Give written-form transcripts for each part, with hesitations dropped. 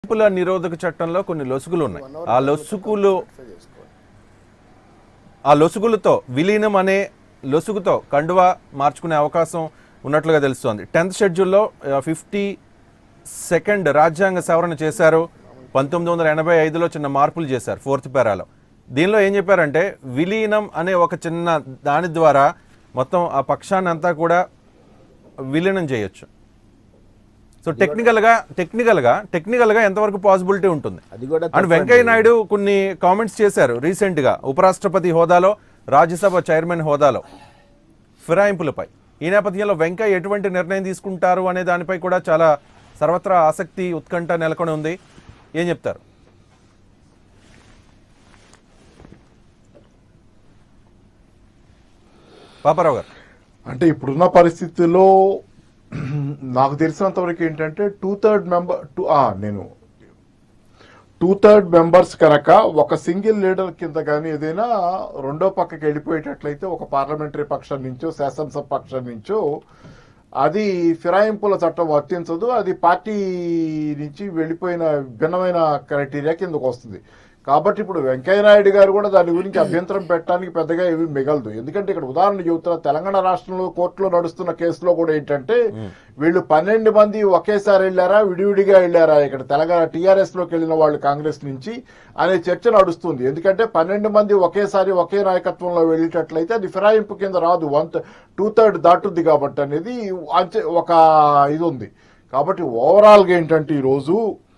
ఫిరాయింపుల నిరోధక చట్టంలో కొన్ని లొసుగులు ఉన్నాయి. ఆ లొసుగులతో విలీనం అనే లొసుగుతో కండువా మార్చుకునే అవకాశం ఉన్నట్లుగా తెలుస్తోంది. 10th షెడ్యూల్లో 52nd రాజ్యాంగ సవరణ చేశారు. 1985లో చిన్న మార్పులు చేశారు 4th పారాలో. దీనిలో ఏం చెప్పారంటే విలీనం అనే ఒక చిన్న దాని ద్వారా మొత్తం ఆ పక్షాన్ని అంతా కూడా విలీనం చేయొచ్చు. సో టెక్నికల్గా ఎంతవరకు పాసిబిలిటీ ఉంటుంది? అండ్ వెంకయ్య నాయుడు కొన్ని కామెంట్స్ చేశారు రీసెంట్గా ఉపరాష్ట్రపతి హోదాలో, రాజ్యసభ చైర్మన్ హోదాలో ఫిరాయింపులపై. ఈ నేపథ్యంలో వెంకయ్య ఎటువంటి నిర్ణయం తీసుకుంటారు అనే దానిపై కూడా చాలా సర్వత్రా ఆసక్తి, ఉత్కంఠ నెలకొని ఉంది. ఏం చెప్తారు? పాపారావు గారు, అంటే ఇప్పుడున్న పరిస్థితుల్లో నాకు తెలిసినంత వరకు ఏంటంటే 2/3 మెంబర్స్ కనుక ఒక సింగిల్ లీడర్ కింద కానీ ఏదైనా రెండో పక్కకి వెళ్ళిపోయేటట్లయితే ఒక పార్లమెంటరీ పక్షం నుంచో శాసనసభ పక్షం నుంచో అది ఫిరాయింపుల చట్టం వర్తించదు. అది పార్టీ నుంచి వెళ్ళిపోయిన భిన్నమైన క్రైటీరియా కిందకు వస్తుంది. కాబట్టి ఇప్పుడు వెంకయ్యనాయుడు గారు కూడా దాని గురించి అభ్యంతరం పెట్టడానికి పెద్దగా ఏమీ మిగలదు. ఎందుకంటే ఇక్కడ ఉదాహరణ చెబుతున్న తెలంగాణ రాష్ట్రంలో కోర్టులో నడుస్తున్న కేసులో కూడా ఏంటంటే వీళ్ళు 12 మంది ఒకేసారి వెళ్ళారా, విడివిడిగా వెళ్ళారా, ఇక్కడ తెలంగాణ టీఆర్ఎస్ లోకి వెళ్ళిన వాళ్ళు కాంగ్రెస్ నుంచి అనే చర్చ నడుస్తుంది. ఎందుకంటే 12 మంది ఒకేసారి ఒకే నాయకత్వంలో వెళ్ళేటట్లయితే అది ఫిరాయింపు కింద రాదు, 2/3 దాటుద్ది కాబట్టి అనేది ఒక ఇది ఉంది. కాబట్టి ఓవరాల్గా ఏంటంటే ఈరోజు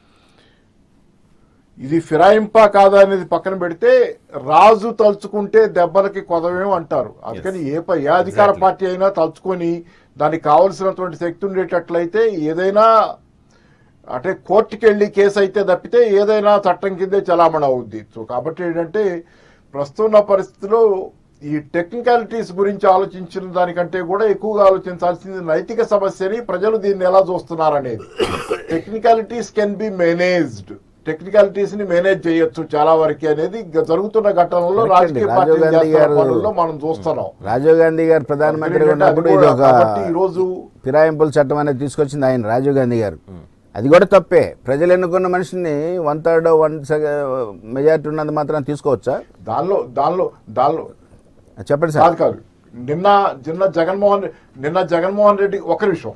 ఇది ఫిరాయింపా కాదా అనేది పక్కన పెడితే రాజు తలుచుకుంటే దెబ్బలకి కొదవేం అంటారు. అందుకని ఏ అధికార పార్టీ అయినా తలుచుకొని దానికి కావలసినటువంటి శక్తి ఉండేటట్లయితే ఏదైనా అంటే కోర్టుకి వెళ్ళి కేసు అయితే తప్పితే ఏదైనా చట్టం కిందే చలామణి అవుద్ది. సో కాబట్టి ఏంటంటే ప్రస్తుత పరిస్థితిలో ఈ టెక్నికాలిటీస్ గురించి ఆలోచించిన దానికంటే కూడా ఎక్కువగా ఆలోచించాల్సింది నైతిక సమస్యని, ప్రజలు దీన్ని ఎలా చూస్తున్నారనేది. Technicalities can be managed, technicalities ని మేనేజ్ చేయొచ్చు చాలా వరకు అనేది జరుగుతున్న ఘటనలో రాజకీయ పార్టీలో మనం చూస్తున్నాం. రాజీవ్ గాంధీ గారు ప్రధానమంత్రి ఉన్నప్పుడు ఇది ఒక ఈరోజు ఫిరాయింపుల చట్టం అనేది తీసుకొచ్చింది ఆయన, రాజీవ్ గాంధీ గారు. అది కూడా తప్పే. ప్రజలు ఎన్నుకున్న మనిషిని 1/3 మెజారిటీ ఉన్నది మాత్రం తీసుకోవచ్చా? దానిలో చెప్పండి సార్. కాదు నిన్న జగన్మోహన్ రెడ్డి ఒక నిమిషం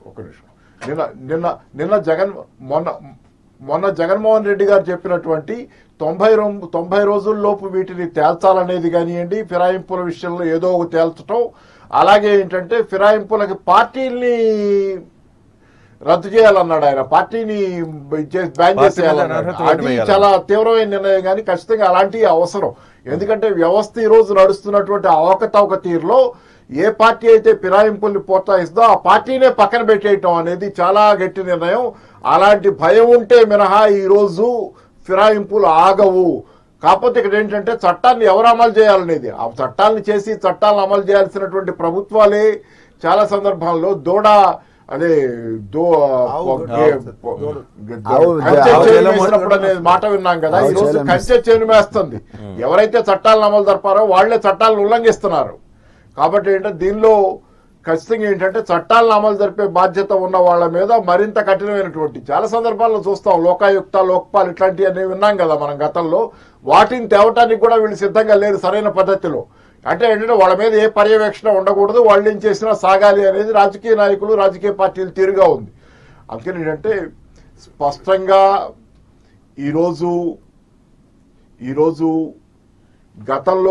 మొన్న జగన్మోహన్ రెడ్డి గారు చెప్పినటువంటి 90 రోజుల్లోపు వీటిని తేల్చాలనేది కానివ్వండి, ఫిరాయింపుల విషయంలో ఏదో ఒక తేల్చడం, అలాగే ఏంటంటే ఫిరాయింపులకి పార్టీల్ని రద్దు చేయాలన్నాడు ఆయన, పార్టీని బ్యాన్ చేసేయాలన్నాడు. అది చాలా తీవ్రమైన నిర్ణయం, కానీ ఖచ్చితంగా అలాంటివి అవసరం. ఎందుకంటే వ్యవస్థ ఈ రోజు నడుస్తున్నటువంటి అవకతవక తీరులో ఏ పార్టీ అయితే ఫిరాయింపుల్ని ప్రోత్సహిస్తుందో ఆ పార్టీనే పక్కన పెట్టేయటం అనేది చాలా గట్టి నిర్ణయం. అలాంటి భయం ఉంటే మినహా ఈరోజు ఫిరాయింపులు ఆగవు. కాకపోతే ఇక్కడ ఏంటంటే చట్టాన్ని ఎవరు అమలు చేయాలనేది, ఆ చట్టాలను చేసి చట్టాలను అమలు చేయాల్సినటువంటి ప్రభుత్వాలే చాలా సందర్భాల్లో అనేది మాట విన్నాం కదా. ఈరోజు కంచె చేను వేస్తుంది. ఎవరైతే చట్టాలను అమలు జరపారో వాళ్లే చట్టాలను ఉల్లంఘిస్తున్నారు. కాబట్టి ఏంటంటే దీనిలో ఖచ్చితంగా ఏంటంటే చట్టాలను అమలు జరిపే బాధ్యత ఉన్న వాళ్ళ మీద మరింత కఠినమైనటువంటి చాలా సందర్భాల్లో చూస్తాం. లోకాయుక్త, లోక్పాల్ ఇట్లాంటివన్నీ విన్నాం కదా మనం గతంలో. వాటిని తేవటానికి కూడా వీళ్ళు సిద్ధంగా లేరు సరైన పద్ధతిలో. అంటే ఏంటంటే వాళ్ళ మీద ఏ పర్యవేక్షణ ఉండకూడదు, వాళ్ళు ఏం చేసినా సాగాలి అనేది రాజకీయ నాయకులు, రాజకీయ పార్టీలు తీరుగా ఉంది. అందుకని ఏంటంటే స్పష్టంగా ఈరోజు గతంలో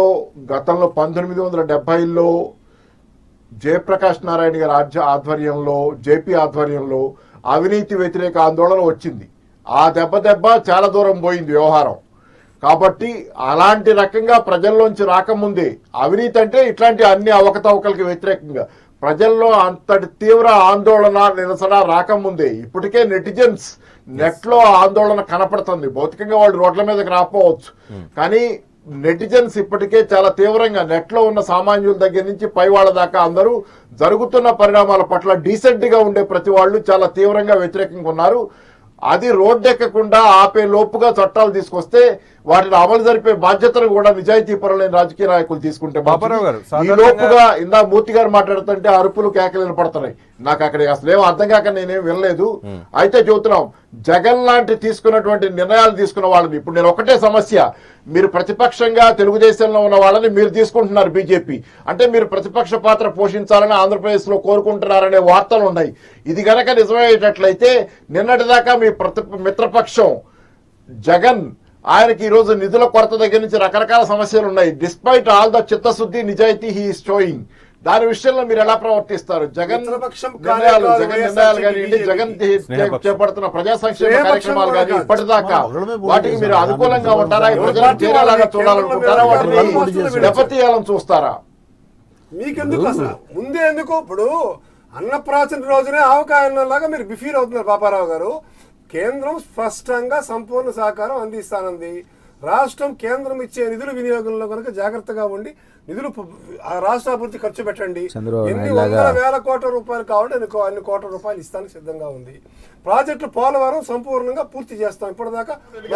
1970లో జయప్రకాష్ నారాయణ గారి ఆధ్వర్యంలో, జేపీ ఆధ్వర్యంలో అవినీతి వ్యతిరేక ఆందోళన వచ్చింది. ఆ దెబ్బ చాలా దూరం పోయింది వ్యవహారం. కాబట్టి అలాంటి రకంగా ప్రజల్లోంచి రాకముందే అవినీతి అంటే ఇట్లాంటి అన్ని అవకతవకలకి వ్యతిరేకంగా ప్రజల్లో అంతటి తీవ్ర ఆందోళన, నిరసన రాకముందే ఇప్పటికే నెటిజన్స్ నెట్లో ఆందోళన కనపడుతుంది. భౌతికంగా వాళ్ళు రోడ్ల మీదకి రాకపోవచ్చు, కానీ నెటిజన్స్ ఇప్పటికే చాలా తీవ్రంగా నెట్లో ఉన్న సామాన్యుల దగ్గర నుంచి పై వాళ్ళ దాకా అందరూ జరుగుతున్న పరిణామాల పట్ల డీసెంట్ గా ఉండే ప్రతి వాళ్ళు చాలా తీవ్రంగా వ్యతిరేకంగా ఉన్నారు. అది రోడ్డెక్కకుండా ఆపే లోపుగా చట్టాలు తీసుకొస్తే వాటిని అమలు జరిపే బాధ్యతను కూడా నిజాయితీ పరులైన రాజకీయ నాయకులు తీసుకుంటే, ఈ లోపుగా ఇందా మూర్తి గారు మాట్లాడుతుంటే అరుపులు కేకలు వినపడుతున్నాయి. నాకు అక్కడ అసలు ఏమో అర్థం కాక నేనేం వినలేదు. అయితే చెబుతున్నాం, జగన్ లాంటి తీసుకున్నటువంటి నిర్ణయాలు తీసుకున్న వాళ్ళని ఇప్పుడు నేను ఒకటే సమస్య, మీరు ప్రతిపక్షంగా తెలుగుదేశంలో ఉన్న వాళ్ళని మీరు తీసుకుంటున్నారు బీజేపీ అంటే మీరు ప్రతిపక్ష పాత్ర పోషించాలని ఆంధ్రప్రదేశ్లో కోరుకుంటున్నారనే వార్తలు ఉన్నాయి. ఇది గనక నిజమయ్యేటట్లయితే నిన్నటిదాకా మీ మిత్రపక్షం జగన్ ఆయనకి ఈరోజు నిధుల కొరత దగ్గర నుంచి రకరకాల సమస్యలు ఉన్నాయి. డిస్పైట్ ఆల్ ద చిత్తశుద్ధి నిజాయితీ హీ ఈస్ షోయింగ్. దాని విషయంలో మీరు ఎలా ప్రవర్తిస్తారు? జగన్ నిర్ణయాలు కానివ్వండి, జగన్ చేపడుతున్న ప్రజా సంక్షేమ కార్యక్రమాలు కానీ ఇప్పటిదాకా వాటికి మీరు అనుకూలంగా ఉంటారా? ప్రజలను చేరేలాగా చూడాలనుకుంటారా? వాటిని దెబ్బతీయాలని చూస్తారా? మీకెందుకు అసలు ముందే ఎందుకు? ఇప్పుడు అన్నప్రాచన రోజునే ఆవకాయలాగా మీరు బిఫీర్ అవుతున్నారు పాపారావు గారు. కేంద్రం స్పష్టంగా సంపూర్ణ సహకారం అందిస్తానంది. రాష్ట్రం కేంద్రం ఇచ్చే నిధుల వినియోగంలో కనుక జాగ్రత్తగా ఉండి నిధులు రాష్ట్ర అభివృద్ధి ఖర్చు పెట్టండి. ఎన్ని వందల వేల కోట్ల రూపాయలు కావాలంటే అన్ని కోట్ల రూపాయలు ఇస్తానికి సిద్ధంగా ఉంది. ప్రాజెక్టు పోలవరం సంపూర్ణంగా పూర్తి చేస్తాం. ఇప్పటిదాకా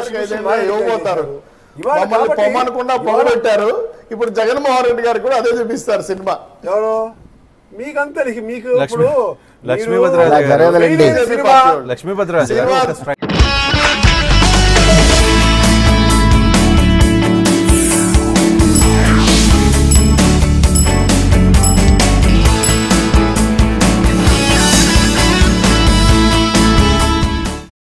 పొగబెట్టారు. ఇప్పుడు జగన్మోహన్ రెడ్డి గారు కూడా అదే చూపిస్తారు సినిమా. ఎవరు మీకంతా మీకు ఇప్పుడు లక్ష్మీభద్రాజు